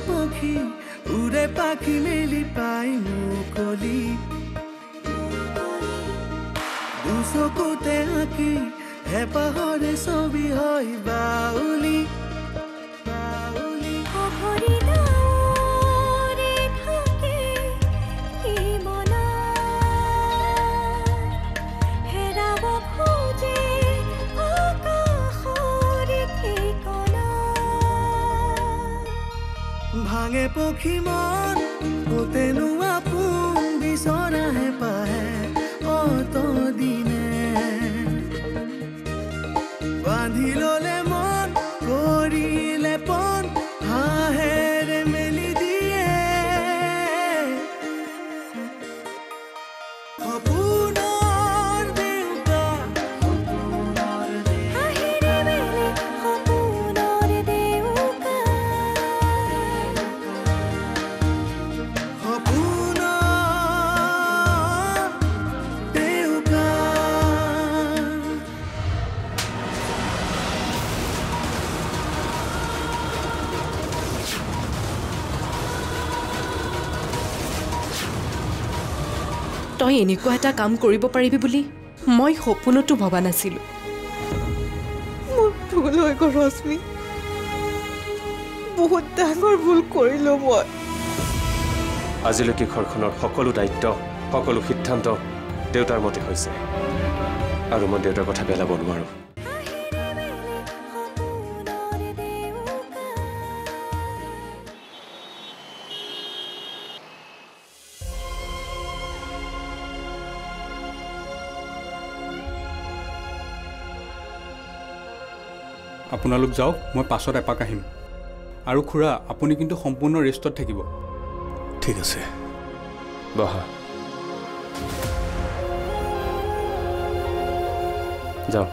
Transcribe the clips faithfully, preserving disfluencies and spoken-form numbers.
পক্ষী উড়ে পাখি মেলি পাই মুকলি দুচকুতে আঁকি হেঁপাহৰে ছবি হয় বাউলি ভাঙে পক্ষী মন গোটেনো আপোন বিচৰাহে পাহে অত দিনে বান্ধি ললে মন কৰিলে পন হাঁহেৰে মেলি দিয়ে সপোনৰ দেউতা হাঁহেৰে মেলি সপোনৰ দেউতা তই এনেকুৱা এটা কাম কৰিব পাৰিবি বুলি মই সপোনতো ভবা নাছিলোঁ। মোৰ ভুল হৈ গ'ল ৰশ্মি, বহুত ডাঙৰ ভুল কৰিলোঁ মই। আজিলৈকে ঘৰখনৰ সকলো দায়িত্ব সকলো সিদ্ধান্ত দেউতাৰ মতে হৈছে আৰু মই দেউতাৰ কথা পেলাব নোৱাৰোঁ। আপোনালোক যাওক, মই পাছত এপাক আহিম। আৰু খুৰা আপুনি কিন্তু সম্পূৰ্ণ ৰেষ্টত থাকিব। ঠিক আছে বহা যাও।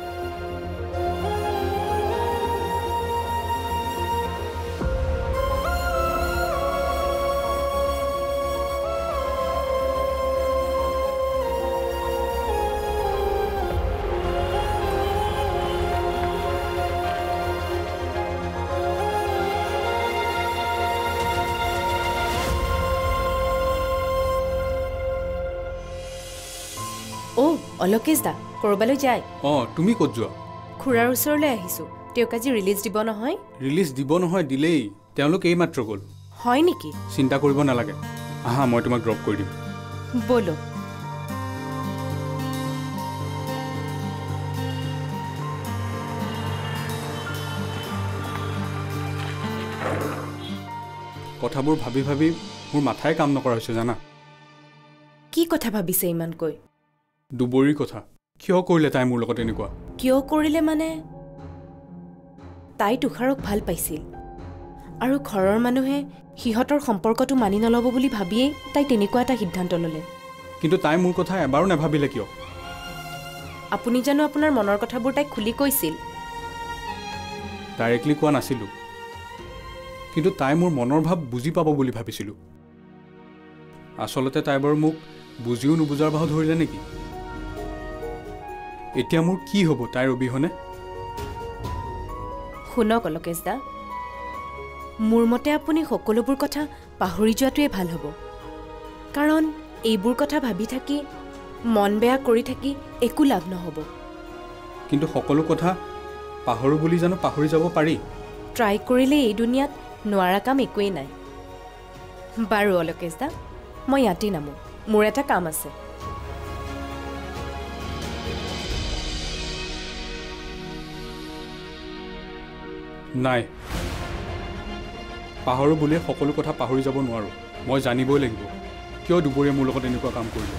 অ' অলকেশ দা কৰবালৈ যায়? অঁ তুমি ক'ত যোৱা? খুৰাৰ ওচৰলৈ আহিছোঁ। তেওঁক আজি ৰিলিজ দিব নহয়। ৰিলিজ দিব নহয়, দিলেই। তেওঁলোক এইমাত্ৰ গ'ল। হয় নেকি? চিন্তা কৰিব নালাগে, আহা মই তোমাক ড্ৰপ কৰি দিম। বলো। কথাবোৰ ভাবি ভাবি মোৰ মাথাই কাম নকৰা হৈছে জানা। কি কথা ভাবিছে ইমানকৈ? দুবৰীৰ কথা। কিয় কৰিলে তাই মোৰ লগত এনেকুৱা? কিয় কৰিলে মানে তাই তুষাৰক ভাল পাইছিল আৰু ঘৰৰ মানুহে সিহঁতৰ সম্পৰ্কটো মানি নল'ব বুলি ভাবিয়েই তাই তেনেকুৱা এটা সিদ্ধান্ত ল'লে। কিন্তু তাই মোৰ কথা এবাৰো নাভাবিলে কিয়? আপুনি জানো আপোনাৰ মনৰ কথাবোৰ তাইক খুলি কৈছিল? ডাইৰেক্টলি কোৱা নাছিলোঁ, কিন্তু তাই মোৰ মনৰ ভাৱ বুজি পাব বুলি ভাবিছিলোঁ। আচলতে তাই বাৰু মোক বুজিও নুবুজাৰ ভাও ধৰিলে নেকি? এতিয়া মোৰ কি হ'ব তাইৰ অবিহনে? শুনক অলকেশ দা, মোৰ মতে আপুনি সকলোবোৰ কথা পাহৰি যোৱাটোৱে ভাল হ'ব। কাৰণ এইবোৰ কথা ভাবি থাকি মন বেয়া কৰি থাকি একো লাভ নহ'ব। কিন্তু সকলো কথা পাহৰোঁ বুলি জানো পাহৰি যাব পাৰি? ট্ৰাই কৰিলে এই দুনিয়াত নোৱাৰা কাম একোৱেই নাই। বাৰু অলকেশ দা, মই ইয়াতেই নামো, মোৰ এটা কাম আছে। নাই, পাহৰোঁ বুলিয়ে সকলো কথা পাহৰি যাব নোৱাৰোঁ। মই জানিবই লাগিব কিয় দুবৰীয়ে মোৰ লগত এনেকুৱা কাম কৰিলে।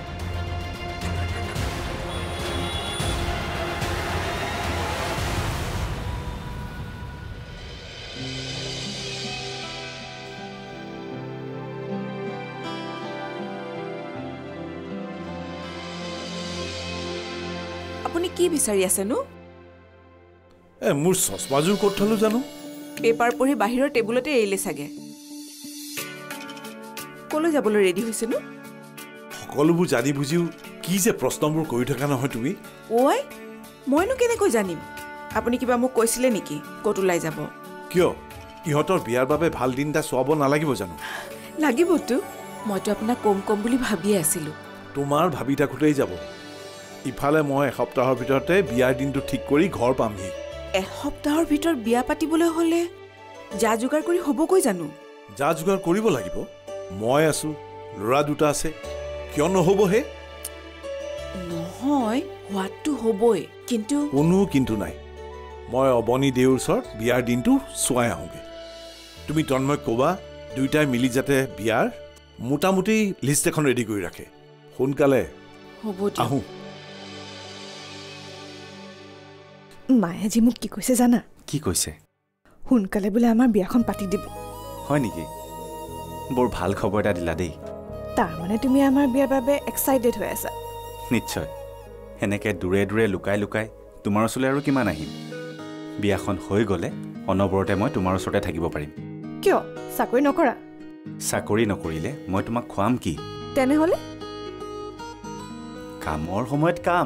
আপুনি কি বিচাৰি আছেনো? এ মোৰ চশমাযোৰ ক'ত থলো জানো? পেপাৰ পঢ়ি বাহিৰৰ টেবুলতে এৰিলে চাগে। কলৈ যাবলৈ ৰেডি হৈছেনো? সকলোবোৰ জানি বুজিও কি যে প্ৰশ্নবোৰ কৰি থকা নহয় তুমি? ঐ, মইনো কেনেকৈ জানিম? আপুনি কিবা মোক কৈছিলে নেকি ক'ত ওলাই যাব? কিয় ইহঁতৰ বিয়াৰ বাবে ভাল দিন এটা চোৱাব নালাগিব জানো? লাগিবতো, মইতো আপোনাক কম কম বুলি ভাবিয়ে আছিলোঁ। তোমাৰ ভাবি থাকোঁতেই যাব। ইফালে মই এসপ্তাহৰ ভিতৰতে বিয়াৰ দিনটো ঠিক কৰি ঘৰ পামহি। এসপ্তাহৰ ভিতৰত বিয়া পাতিবলৈ হ'লে যা যোগাৰ কৰি হ'বগৈ জানো? যা যোগাৰ কৰিব লাগিব। মই আছোঁ, ল'ৰা দুটা আছে, কিয় নহ'ব হে? নহয়, হোৱাটো হ'বই, কিন্তু কোনো কিন্তু নাই। মই অৱনী দেউৰ ওচৰত বিয়াৰ দিনটো চোৱাই আহোঁগৈ। তুমি তন্ময়ক ক'বা দুয়োটাই মিলি যাতে বিয়াৰ মোটামুটি লিষ্ট এখন ৰেডি কৰি ৰাখে। সোনকালে হ'ব আহোঁ। মায়ে আজি মোক কি কৈছে জানা? কি কৈছে? সোনকালে বোলে আমাৰ বিয়াখন পাতি দিব। হয় নেকি? বৰ ভাল খবৰ এটা দিলা দেই। তাৰমানে তুমি আমাৰ বিয়াৰ বাবে এক্সাইটেড হৈ আছা? নিশ্চয়। সেনেকৈ দূৰে দূৰে লুকাই লুকাই তোমাৰ ওচৰলৈ আৰু কিমান আহিম? বিয়াখন হৈ গ'লে অনবৰতে মই তোমাৰ ওচৰতে থাকিব পাৰিম। কিয় চাকৰি নকৰা? চাকৰি নকৰিলে মই তোমাক খুৱাম কি? তেনেহ'লে কামৰ সময়ত কাম,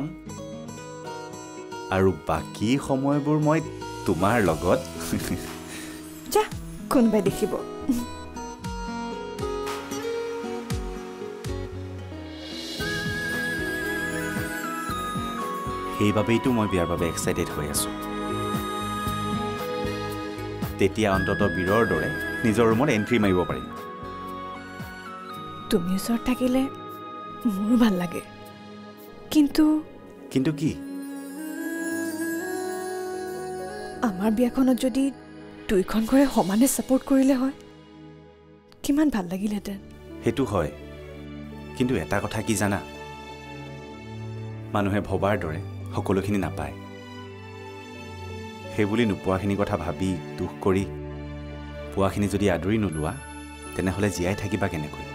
আৰু বাকী সময়বোৰ মই তোমাৰ লগত। যা, কোনোবাই দেখিব। সেইবাবেইতো মই বিয়াৰ বাবে এক্সাইটেড হৈ আছোঁ। তেতিয়া অন্ততঃ বীৰৰ দৰে নিজৰ ৰুমত এণ্ট্ৰি মাৰিব পাৰিম। তুমি ওচৰত থাকিলে মোৰো ভাল লাগে, কিন্তু কিন্তু কি? আমাৰ বিয়াখনত যদি দুইখন ঘৰে সমানে ছাপোৰ্ট কৰিলে হয় কিমান ভাল লাগিলহেঁতেন। সেইটো হয়, কিন্তু এটা কথা কি জানা? মানুহে ভবাৰ দৰে সকলোখিনি নাপায়। সেইবুলি নোপোৱাখিনি কথা ভাবি দুখ কৰি পোৱাখিনি যদি আদৰি নোলোৱা তেনেহ'লে জীয়াই থাকিবা কেনেকৈ?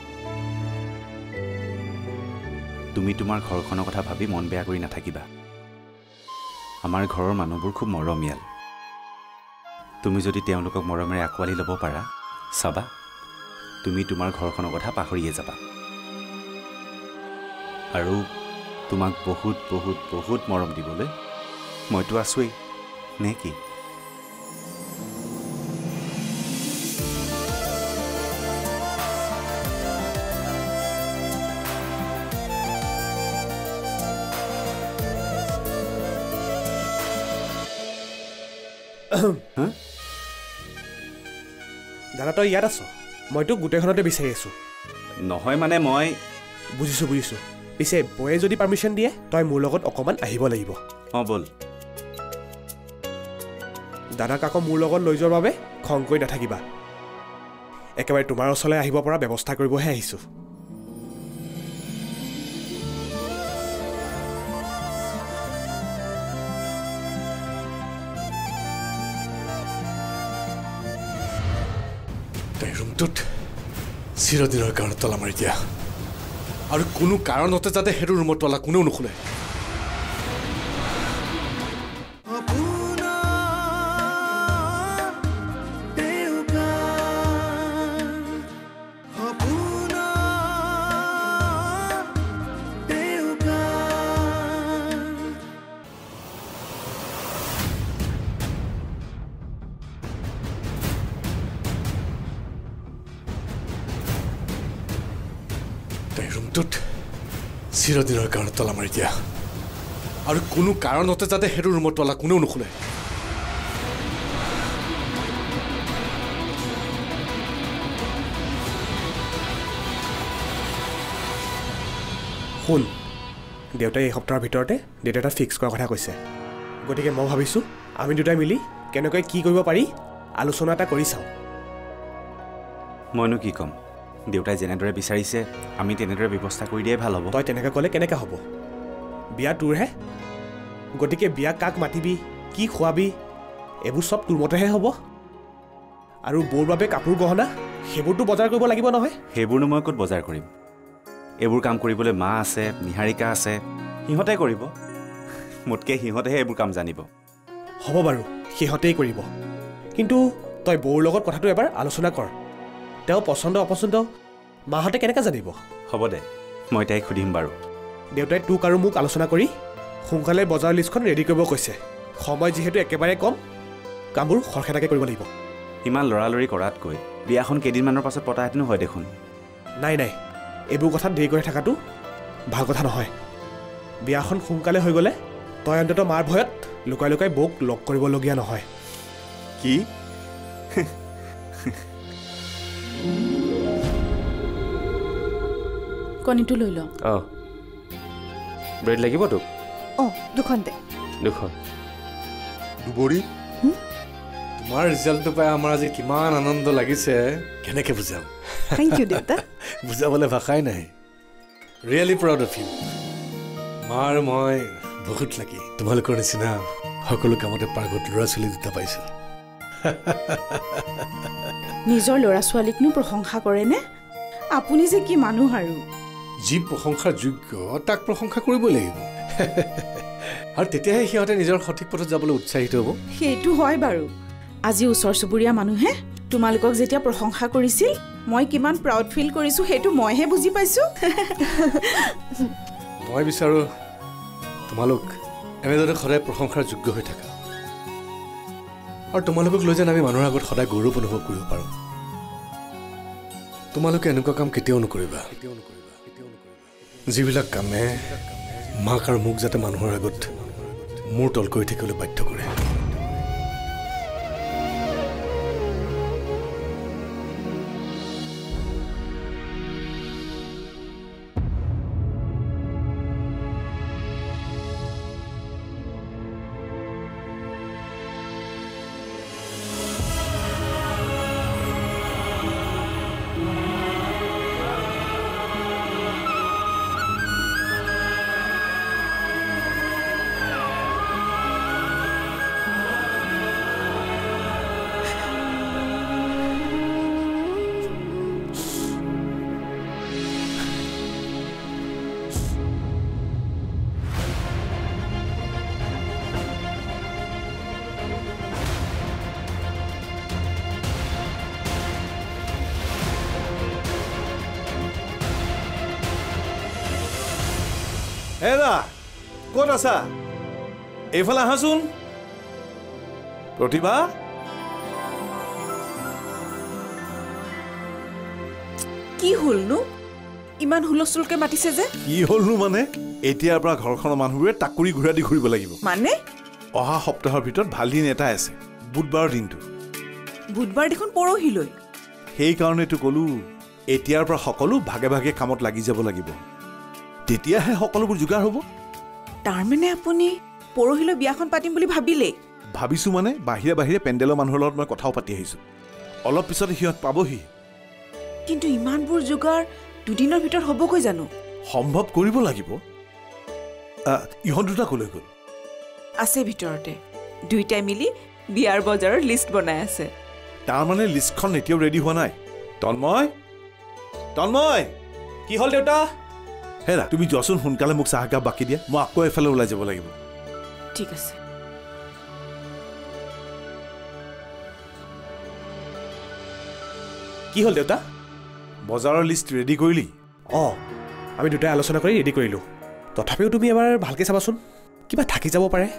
তুমি তোমাৰ ঘৰখনৰ কথা ভাবি মন বেয়া কৰি নাথাকিবা। আমাৰ ঘৰৰ মানুহবোৰ খুব মৰমীয়াল। তুমি যদি তেওঁলোকক মৰমেৰে আঁকোৱালি ল'ব পাৰা, চাবা তুমি তোমাৰ ঘৰখনৰ কথা পাহৰিয়ে যাবা। আৰু তোমাক বহুত বহুত বহুত মৰম দিবলৈ মইতো আছোৱেই, নে কি? দাদা তই ইয়াত আছ? মইতো গোটেইখনতে বিচাৰি আছোঁ। নহয় মানে মই বুজিছোঁ বুজিছোঁ। পিছে বৌয়ে যদি পাৰ্মিশ্যন দিয়ে তই মোৰ লগত অকণমান আহিব লাগিব। অঁ ব'ল। দাদাক আকৌ মোৰ লগত লৈ যোৱাৰ বাবে খং কৰি নাথাকিবা। একেবাৰে তোমাৰ ওচৰলৈ আহিব পৰা ব্যৱস্থা কৰিবহে আহিছোঁ। তাই ৰুমটোত চিৰদিনৰ কাৰণে তলা মাৰি দিয়া, আৰু কোনো কাৰণতে যাতে সেইটো ৰুমৰ তলা কোনেও নোখোলে। ৰুমটোত চিৰদিনৰ কাৰণে তলা মাৰি দিয়া, আৰু কোনো কাৰণতে যাতে সেইটো ৰুমৰ তলা কোনেও নোখোলে। শুন, দেউতাই এই সপ্তাহৰ ভিতৰতে ডেট এটা ফিক্স কৰাৰ কথা কৈছে। গতিকে মই ভাবিছোঁ আমি দুটাই মিলি কেনেকৈ কি কৰিব পাৰি আলোচনা এটা কৰি চাওঁ। মইনো কি ক'ম? দেউতাই যেনেদৰে বিচাৰিছে আমি তেনেদৰে ব্যৱস্থা কৰি দিয়াই ভাল হ'ব। তই তেনেকৈ ক'লে কেনেকৈ হ'ব? বিয়া তোৰহে, গতিকে বিয়া কাক মাতিবি, কি খুৱাবি, এইবোৰ চব তোৰ মতেহে হ'ব। আৰু বৌৰ বাবে কাপোৰ গহনা সেইবোৰতো বজাৰ কৰিব লাগিব নহয়। সেইবোৰনো মই ক'ত বজাৰ কৰিম? এইবোৰ কাম কৰিবলৈ মা আছে, নিহাৰিকা আছে, সিহঁতে কৰিব। মোতকৈ সিহঁতেহে এইবোৰ কাম জানিব। হ'ব বাৰু, সিহঁতেই কৰিব, কিন্তু তই বৌৰ লগত কথাটো এবাৰ আলোচনা কৰ। তেওঁ পচন্দ অপচন্দ মাহঁতে কেনেকৈ জানিব? হ'ব দে, মই তাইক সুধিম বাৰু। দেউতাই তোক আৰু মোক আলোচনা কৰি সোনকালে বজাৰ লিষ্টখন ৰেডি কৰিব কৈছে। সময় যিহেতু একেবাৰে কম, কামবোৰ খৰখেদাকৈ কৰিব লাগিব। ইমান লৰালৰি কৰাতকৈ বিয়াখন কেইদিনমানৰ পাছত পতাহেঁতেনো হয় দেখোন। নাই নাই এইবোৰ কথাত দেৰি কৰি থকাটো ভাল কথা নহয়। বিয়াখন সোনকালে হৈ গ'লে তই অন্ততঃ মাৰ ভয়ত লুকাই লুকাই বৌক লগ কৰিবলগীয়া নহয়। কি কণীটো লৈ ল। অঁ ব্ৰেড লাগিব তোক? অঁ দুখন দে। দুখন। দুবৰি তোমাৰ ৰিজাল্টটো পাই আমাৰ আজি কিমান আনন্দ লাগিছে কেনেকৈ বুজাম। থেংক ইউ দেউতা। বুজাবলৈ ভাষাই নাই। Really proud of you. মা আৰু মই বহুত লাগি তোমালোকৰ নিচিনা সকলো কামতে পাৰ্গত ল'ৰা ছোৱালী দুটা পাইছোঁ। নিজৰ ল'ৰা ছোৱালীকনো প্ৰশংসা কৰেনে? আপুনি যে কি মানুহ আৰু। যি প্ৰশংসাৰ যোগ্য তাক প্ৰশংসা কৰিবই লাগিব। আৰু তেতিয়াহে সিহঁতে নিজৰ সঠিক পথত যাবলৈ উৎসাহিত হ'ব। সেইটো হয় বাৰু। আজি ওচৰ চুবুৰীয়া মানুহে তোমালোকক যেতিয়া প্ৰশংসা কৰিছিল মই কিমান প্ৰাউড ফিল কৰিছোঁ সেইটো মইহে বুজি পাইছোঁ। মই বিচাৰোঁ তোমালোক এনেদৰে সদায় প্ৰশংসাৰ যোগ্য হৈ থাকা আৰু তোমালোকক লৈ যেন আমি মানুহৰ আগত সদায় গৌৰৱ অনুভৱ কৰিব পাৰোঁ। তোমালোকে এনেকুৱা কাম কেতিয়াও নকৰিবা যিবিলাক কামে মাক আৰু মোক যাতে মানুহৰ আগত মূৰ তল কৰি থাকিবলৈ বাধ্য কৰে। হেৰা ক'ত আছা? এইফালে আহাচোন। প্ৰতিভা কি হ'লনো? ইমান হুলস্থুলকে মাতিছে যে? কি হ'লনো মানে এতিয়াৰ পৰা ঘৰখনৰ মানুহবোৰে টাকুৰি ঘূৰা দি ঘূৰিব লাগিব। মানে অহা সপ্তাহৰ ভিতৰত ভাল দিন এটা আছে, বুধবাৰৰ দিনটো। বুধবাৰ দেখোন পৰহিলৈ। সেইকাৰণেতো ক'লো এতিয়াৰ পৰা সকলো ভাগে ভাগে কামত লাগি যাব লাগিব, তেতিয়াহে সকলোবোৰ যোগাৰ হ'ব। তাৰমানে আপুনি পৰহিলৈ বিয়াখন পাতিম বুলি ভাবিলে? ভাবিছোঁ মানে বাহিৰে বাহিৰে পেণ্ডেলৰ মানুহৰ লগত মই কথাও পাতি আহিছোঁ। অলপ পিছতে সিহঁত পাবহি। কিন্তু ইমানবোৰ যোগাৰ দুদিনৰ ভিতৰত হ'বগৈ জানো? সম্ভৱ কৰিব লাগিব। ইহঁত দুটা ক'লৈ গ'ল? আছে ভিতৰতে, দুইটাই মিলি বিয়াৰ বজাৰৰ লিষ্ট বনাই আছে। তাৰমানে লিষ্টখন এতিয়াও ৰেডি হোৱা নাই। তন্ময় তন্ময় কি হ'ল দেউতা? হেৰা তুমি যোৱাচোন, সোনকালে মোক চাহ একাপ বাকি দিয়া, মই আকৌ এফালে ওলাই যাব লাগিব। ঠিক আছে। কি হ'ল দেউতা? বজাৰৰ লিষ্ট ৰেডি কৰিলি? অঁ আমি দুটাই আলোচনা কৰি ৰেডি কৰিলোঁ। তথাপিও তুমি এবাৰ ভালকৈ চাবাচোন, কিবা থাকি যাব পাৰে।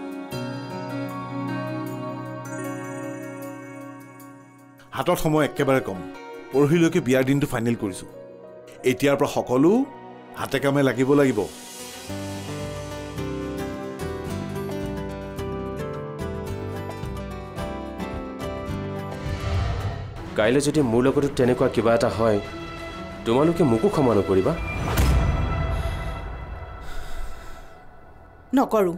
হাতত সময় একেবাৰে কম। পৰহিলৈকে বিয়াৰ দিনটো ফাইনেল কৰিছোঁ। এতিয়াৰ পৰা সকলো হাতে কামে লাগিব লাগিব। কাইলৈ যদি মোৰ লগতো তেনেকুৱা কিবা এটা হয় তোমালোকে মোকো ক্ষমা নকৰিবা? নকৰোঁ।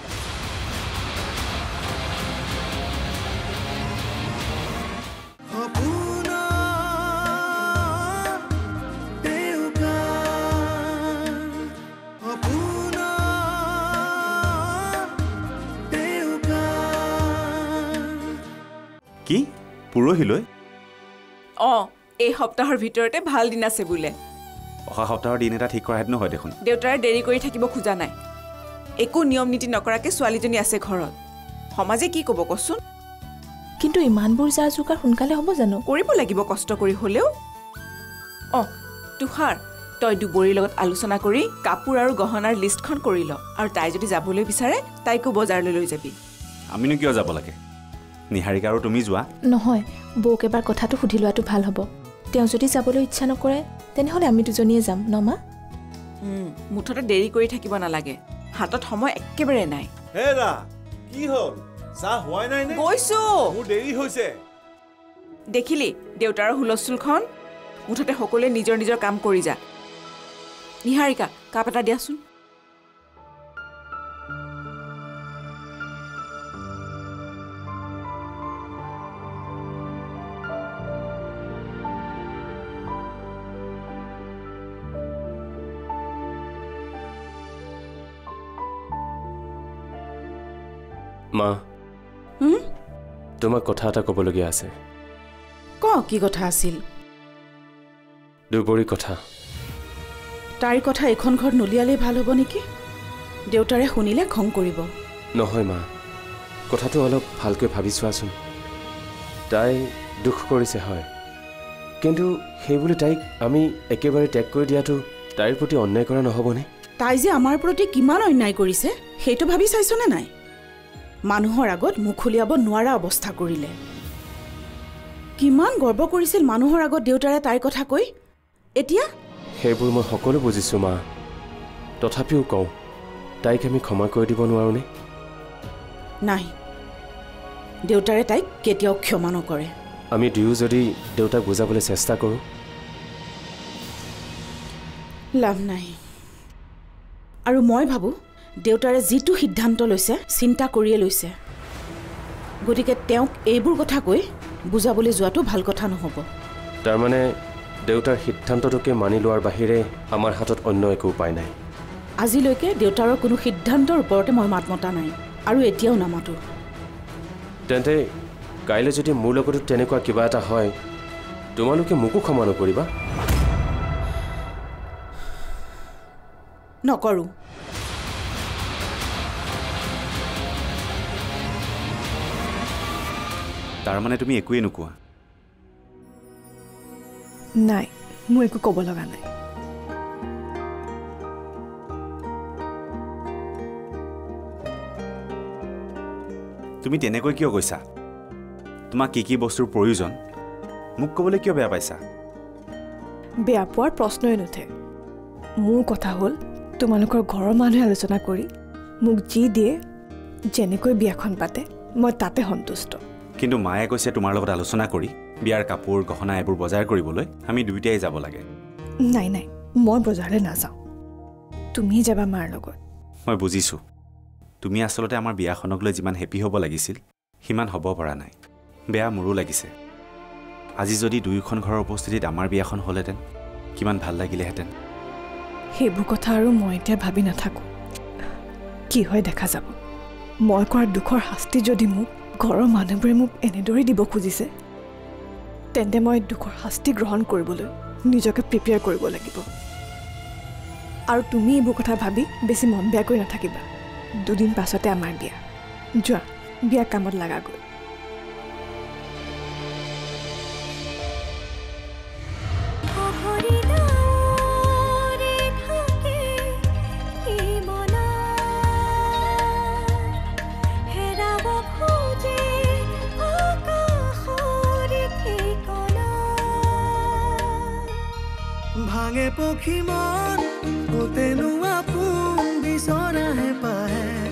কি পৰহিলৈ? অঁ এই সপ্তাহৰ ভিতৰতে ভাল দিন আছে বোলে। অহা সপ্তাহৰ দিন এটা ঠিক কৰাহেঁতেনো হয় দেখোন। দেউতাৰে দেৰি কৰি থাকিব খোজা নাই। একো নিয়ম নীতি নকৰাকৈ ছোৱালীজনী আছে ঘৰত, সমাজে কি ক'ব কচোন? কিন্তু ইমানবোৰ যা যোগাৰ সোনকালে হ'ব জানো? কৰিব লাগিব কষ্ট কৰি হ'লেও। অঁ তুষাৰ, তই দুবৰীৰ লগত আলোচনা কৰি কাপোৰ আৰু গহনাৰ লিষ্টখন কৰি ল, আৰু তাই যদি যাবলৈ বিচাৰে তাইকো বজাৰলৈ লৈ যাবি। আমিনো কিয় যাব লাগে? নিহাৰিকা আৰু তুমি যোৱা। নহয়, বৌক এবাৰ কথাটো সুধি লোৱাটো ভাল হ'ব। তেওঁ যদি যাবলৈ ইচ্ছা নকৰে তেনেহ'লে আমি দুজনীয়ে যাম ন মা? মুঠতে দেৰি কৰি থাকিব নালাগে, হাতত সময় একেবাৰে নাই। হেৰা কি হ'ল? চাহ হোৱাই নাই নে? গৈছো, মোৰ দেৰি হৈছে। দেখিলি দেউতাৰ হুলস্থুলখন? মুঠতে সকলোৱে নিজৰ নিজৰ কাম কৰি যা। নিহাৰিকা, কাপ এটা দিয়াচোন। মা, তোমাক কথা এটা ক'বলগীয়া আছে। ক, কি কথা আছিল? দুবৰী কথা। তাইৰ কথা এইখন ঘৰত নলিয়ালেই ভাল হ'ব নেকি? দেউতাৰে শুনিলে খং কৰিব। নহয় মা, কথাটো অলপ ভালকৈ ভাবি চোৱাচোন। তাই দুখ কৰিছে হয়, কিন্তু সেইবুলি তাইক আমি একেবাৰে ত্যাগ কৰি দিয়াটো তাইৰ প্ৰতি অন্যায় কৰা নহ'বনে? তাই যে আমাৰ প্ৰতি কিমান অন্যায় কৰিছে সেইটো ভাবি চাইছনে নাই? মানুহৰ আগত মুখ উলিয়াব নোৱাৰা অৱস্থা কৰিলে। কিমান গৰ্ব কৰিছিল মানুহৰ আগত দেউতাৰে তাইৰ কথা কৈ। এতিয়া সেইবোৰ মই সকলো বুজিছোঁ মা, তথাপিও কওঁ, তাইক আমি ক্ষমা কৰি দিব নোৱাৰোঁনে? নাই, দেউতাৰে তাইক কেতিয়াও ক্ষমা নকৰে। আমি দুয়ো যদি দেউতাক বুজাবলৈ চেষ্টা কৰোঁ, লাভ নাই। আৰু মই ভাবোঁ দেউতাৰে যিটো সিদ্ধান্ত লৈছে চিন্তা কৰিয়ে লৈছে, গতিকে তেওঁক এইবোৰ কথা কৈ বুজাবলৈ যোৱাটো ভাল কথা নহ'ব। তাৰমানে দেউতাৰ সিদ্ধান্তটোকে মানি লোৱাৰ বাহিৰে আমাৰ হাতত অন্য একো উপায় নাই। আজিলৈকে দেউতাৰৰ কোনো সিদ্ধান্তৰ ওপৰতে মই মাত মতা নাই, আৰু এতিয়াও নামাতোঁ। তেন্তে কাইলৈ যদি মোৰ লগতো তেনেকুৱা কিবা এটা হয়, তোমালোকে মোকো ক্ষমা নকৰিবা? নকৰোঁ। তাৰমানে তুমি একোৱেই নোকোৱা? নাই, মোৰ একো ক'ব লগা নাই। তুমি তেনেকৈ কিয় কৈছা? তোমাক কি কি বস্তুৰ প্ৰয়োজন মোক ক'বলৈ কিয় বেয়া পাইছা? বেয়া পোৱাৰ প্ৰশ্নই নুঠে। মোৰ কথা হ'ল তোমালোকৰ ঘৰৰ মানুহে আলোচনা কৰি মোক যি দিয়ে, যেনেকৈ বিয়াখন পাতে মই তাতে সন্তুষ্ট। কিন্তু মায়ে কৈছে তোমাৰ লগত আলোচনা কৰি বিয়াৰ কাপোৰ গহনা এইবোৰ বজাৰ কৰিবলৈ আমি দুয়োটাই যাব লাগে। নাই নাই, মই বজাৰলৈ নাযাওঁ, তুমি যাবা মাৰ লগত। মই বুজিছোঁ, তুমি আচলতে আমাৰ বিয়াখনক লৈ যিমান হেপী হ'ব লাগিছিল সিমান হ'ব পৰা নাই। বেয়া মোৰো লাগিছে। আজি যদি দুয়োখন ঘৰৰ উপস্থিতিত আমাৰ বিয়াখন হ'লহেঁতেন কিমান ভাল লাগিলেহেঁতেন। সেইবোৰ কথা আৰু মই এতিয়া ভাবি নাথাকোঁ, কি হয় দেখা যাব। মই কৰা দুখৰ শাস্তি যদি মোক ঘৰৰ মানুহবোৰে মোক এনেদৰে দিব খুজিছে, তেন্তে মই দুখৰ শাস্তি গ্ৰহণ কৰিবলৈ নিজকে প্ৰিপেয়াৰ কৰিব লাগিব। আৰু তুমি এইবোৰ কথা ভাবি বেছি মন বেয়া কৰি নাথাকিবা। দুদিন পাছতে আমাৰ বিয়া। যোৱা, বিয়া কামত লাগাগৈ। ভাঙে পক্ষী মন গোটেনো আপোন বিচৰাহে পাহে।